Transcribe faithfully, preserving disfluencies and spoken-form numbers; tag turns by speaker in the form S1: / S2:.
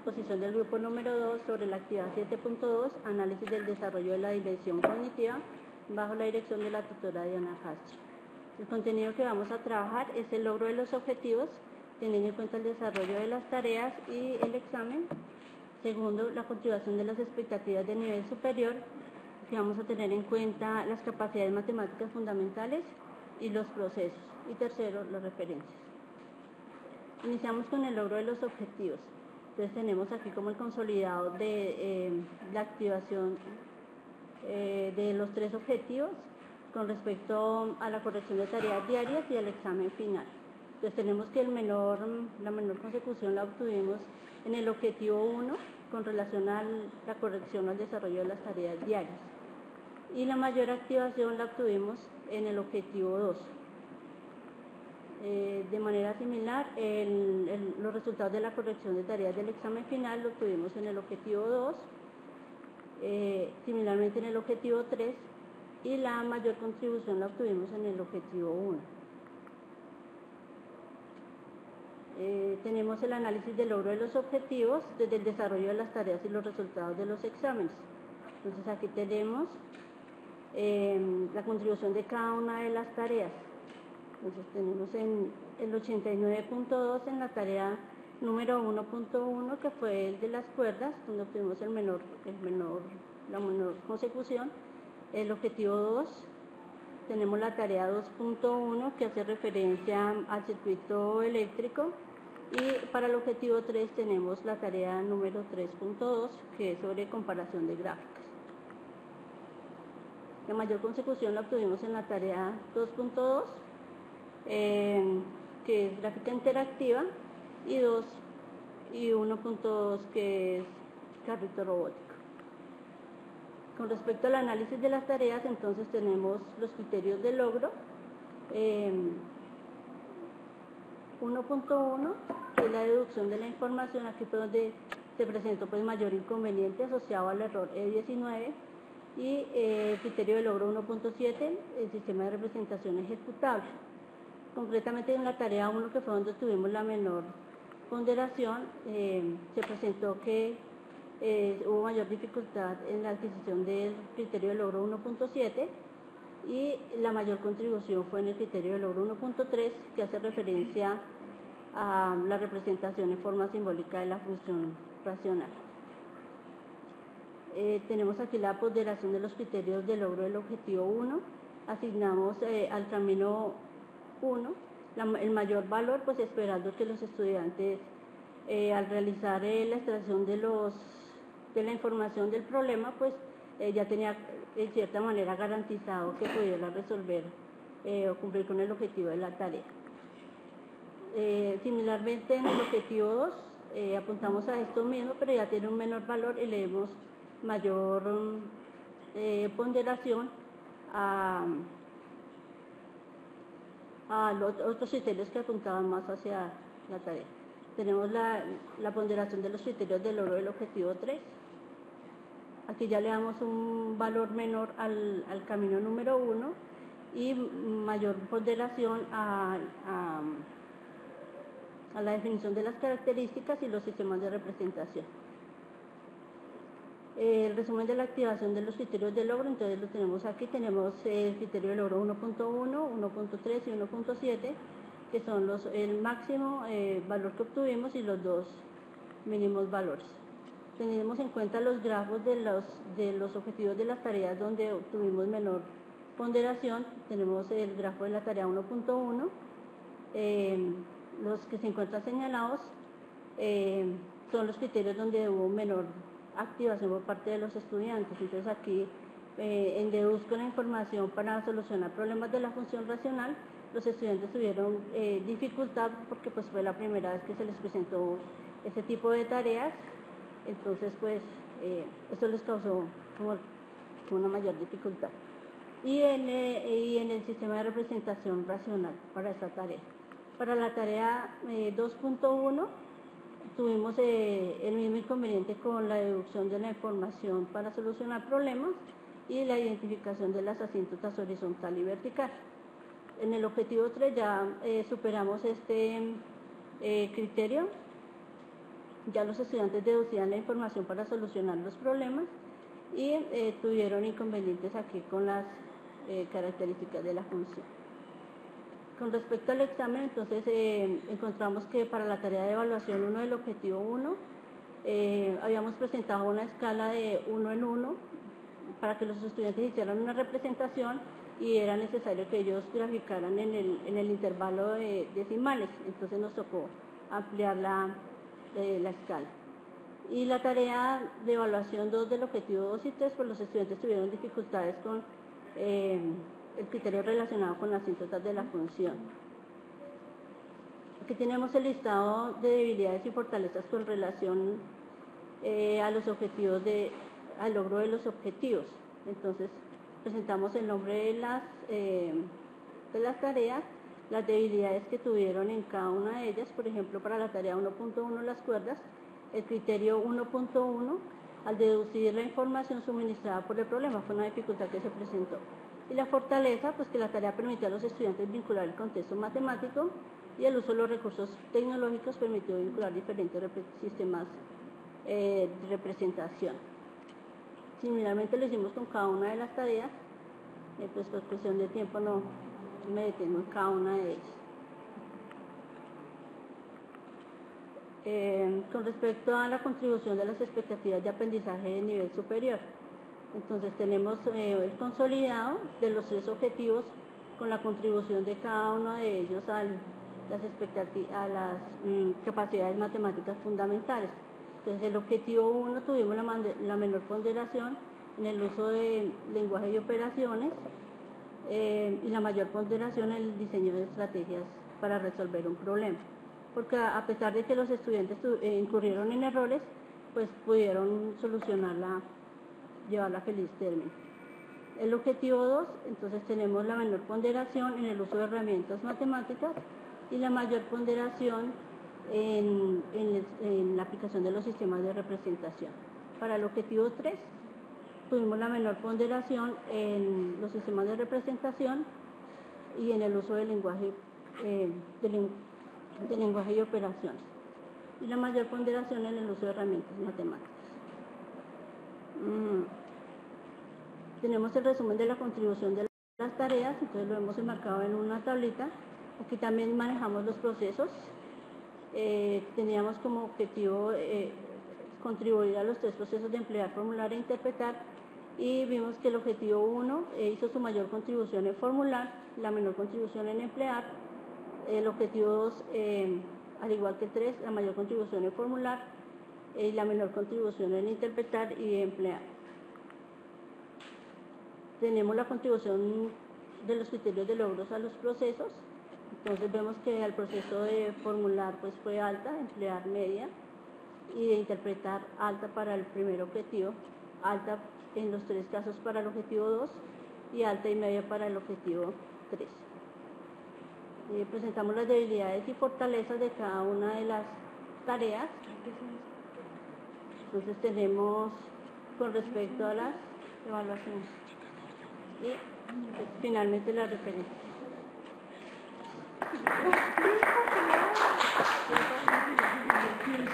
S1: exposición del grupo número dos sobre la actividad siete punto dos, análisis del desarrollo de la dimensión cognitiva, bajo la dirección de la tutora Diana Castro. El contenido que vamos a trabajar es el logro de los objetivos, teniendo en cuenta el desarrollo de las tareas y el examen. Segundo, la cultivación de las expectativas de nivel superior, que vamos a tener en cuenta las capacidades matemáticas fundamentales y los procesos. Y tercero, las referencias. Iniciamos con el logro de los objetivos. Entonces tenemos aquí como el consolidado de eh, la activación eh, de los tres objetivos con respecto a la corrección de tareas diarias y al examen final. Entonces tenemos que el menor, la menor consecución la obtuvimos en el objetivo uno con relación a la corrección o al desarrollo de las tareas diarias. Y la mayor activación la obtuvimos en el objetivo dos. Eh, de manera similar, el, el, los resultados de la corrección de tareas del examen final lo obtuvimos en el objetivo dos, eh, similarmente en el objetivo tres, y la mayor contribución la obtuvimos en el objetivo uno. Eh, tenemos el análisis del logro de los objetivos desde el desarrollo de las tareas y los resultados de los exámenes. Entonces aquí tenemos eh, la contribución de cada una de las tareas. Entonces tenemos en el ochenta y nueve punto dos en la tarea número uno punto uno, que fue el de las cuerdas, donde obtuvimos el menor, el menor, la menor consecución. El objetivo dos, tenemos la tarea dos punto uno, que hace referencia al circuito eléctrico, y para el objetivo tres tenemos la tarea número tres punto dos, que es sobre comparación de gráficas. La mayor consecución la obtuvimos en la tarea dos punto dos, eh, que es gráfica interactiva, y dos y uno punto dos, que es carrito robótico. Con respecto al análisis de las tareas, entonces tenemos los criterios de logro. Eh, uno punto uno, que es la deducción de la información. Aquí fue donde se presentó pues mayor inconveniente asociado al error E diecinueve. Y eh, el criterio de logro uno punto siete, el sistema de representación ejecutable. Concretamente en la tarea uno, que fue donde tuvimos la menor ponderación, eh, se presentó que eh, hubo mayor dificultad en la adquisición del criterio de logro uno punto siete, y la mayor contribución fue en el criterio de logro uno punto tres, que hace referencia a la representación en forma simbólica de la función racional. Eh, tenemos aquí la ponderación de los criterios de logro del objetivo uno. Asignamos eh, al camino uno la, el mayor valor, pues esperando que los estudiantes eh, al realizar eh, la extracción de, los, de la información del problema, pues eh, ya tenía en cierta manera garantizado que pudiera resolver eh, o cumplir con el objetivo de la tarea. Eh, similarmente en el objetivo dos eh, apuntamos a esto mismo, pero ya tiene un menor valor y le demos mayor eh, ponderación a, a los otros criterios que apuntaban más hacia la tarea. Tenemos la, la ponderación de los criterios de logro del objetivo tres. Aquí ya le damos un valor menor al, al camino número uno y mayor ponderación a, a, a la definición de las características y los sistemas de representación. El resumen de la activación de los criterios de logro, entonces lo tenemos aquí. Tenemos el criterio de logro uno punto uno, uno punto tres y uno punto siete, que son los, el máximo eh, valor que obtuvimos y los dos mínimos valores. Tenemos en cuenta los grafos de los, de los objetivos de las tareas donde obtuvimos menor ponderación. Tenemos el grafo de la tarea uno punto uno, eh, los que se encuentran señalados eh, son los criterios donde hubo menor activación por parte de los estudiantes. Entonces aquí eh, en deduzco la información para solucionar problemas de la función racional. Los estudiantes tuvieron eh, dificultad porque pues fue la primera vez que se les presentó este tipo de tareas. Entonces pues eh, eso les causó como una mayor dificultad. Y en, eh, y en el sistema de representación racional para esta tarea. Para la tarea eh, dos punto uno tuvimos eh, el mismo inconveniente con la deducción de la información para solucionar problemas y la identificación de las asíntotas horizontal y vertical. En el objetivo tres ya eh, superamos este eh, criterio ya los estudiantes deducían la información para solucionar los problemas y eh, tuvieron inconvenientes aquí con las eh, características de la función. Con respecto al examen, entonces eh, encontramos que para la tarea de evaluación uno del objetivo uno, eh, habíamos presentado una escala de uno en uno para que los estudiantes hicieran una representación y era necesario que ellos graficaran en el, en el intervalo de decimales, entonces nos tocó ampliar la, eh, la escala. Y la tarea de evaluación dos del objetivo dos y tres, pues los estudiantes tuvieron dificultades con eh, el criterio relacionado con las síntotas de la función. Aquí tenemos el listado de debilidades y fortalezas con relación eh, a los objetivos de, al logro de los objetivos. Entonces, presentamos el nombre de las, eh, de las tareas, las debilidades que tuvieron en cada una de ellas. Por ejemplo, para la tarea uno punto uno, las cuerdas, el criterio uno punto uno, al deducir la información suministrada por el problema, fue una dificultad que se presentó. Y la fortaleza, pues que la tarea permitió a los estudiantes vincular el contexto matemático y el uso de los recursos tecnológicos permitió vincular diferentes sistemas eh, de representación. Similarmente lo hicimos con cada una de las tareas, eh, pues por cuestión de tiempo no me detengo en cada una de ellas. Eh, con respecto a la contribución de las expectativas de aprendizaje de nivel superior, entonces tenemos eh, el consolidado de los tres objetivos con la contribución de cada uno de ellos a las, expectativas, a las mm, capacidades matemáticas fundamentales. Entonces el objetivo uno tuvimos la, la menor ponderación en el uso de lenguaje y operaciones eh, y la mayor ponderación en el diseño de estrategias para resolver un problema. Porque a pesar de que los estudiantes eh, incurrieron en errores, pues pudieron solucionarla, llevarla a feliz término. El objetivo dos, entonces tenemos la menor ponderación en el uso de herramientas matemáticas y la mayor ponderación en, en, en la aplicación de los sistemas de representación. Para el objetivo tres, tuvimos la menor ponderación en los sistemas de representación y en el uso del lenguaje, eh, de, de lenguaje y operaciones, y la mayor ponderación en el uso de herramientas matemáticas. Mm. Tenemos el resumen de la contribución de las tareas, entonces lo hemos enmarcado en una tablita. Aquí también manejamos los procesos. Eh, teníamos como objetivo eh, contribuir a los tres procesos de emplear, formular e interpretar, y vimos que el objetivo uno eh, hizo su mayor contribución en formular, la menor contribución en emplear. El objetivo dos, eh, al igual que el tres, la mayor contribución en formular y eh, la menor contribución en interpretar y emplear. Tenemos la contribución de los criterios de logros a los procesos. Entonces vemos que el proceso de formular pues fue alta, emplear media, y de interpretar alta para el primer objetivo, alta en los tres casos para el objetivo dos y alta y media para el objetivo tres. Eh, presentamos las debilidades y fortalezas de cada una de las tareas. Entonces tenemos con respecto a las evaluaciones y pues, finalmente la referencia.